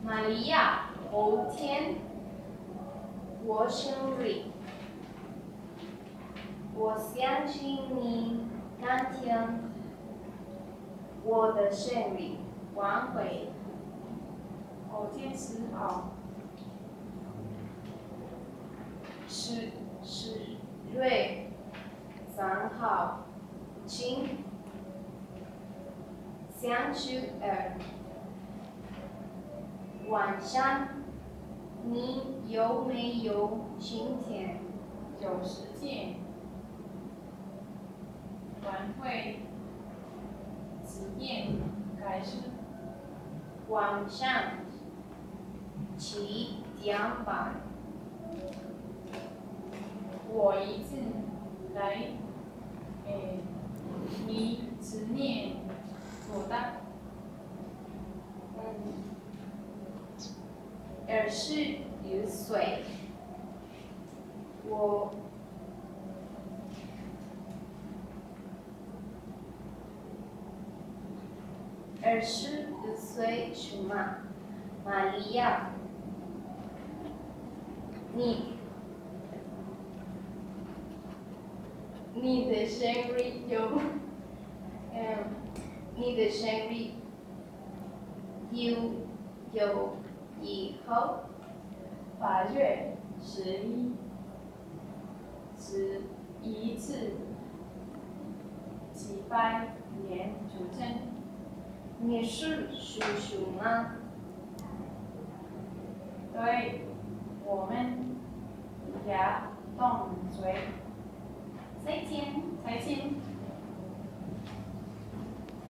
玛利亚，后天我生日，我相信你那天我的生日晚会。 后天10号。 10月3号，请32晚上，你有没有今天 90件。晚会几点开始？ 晚上7点半。 我一次来，你今年多大 ？26岁。我22岁是吗？玛利亚，你的生日有以后 8月11是一次几百年出生。 你是叔叔吗？ 对，我们家同岁。 再见。 再见。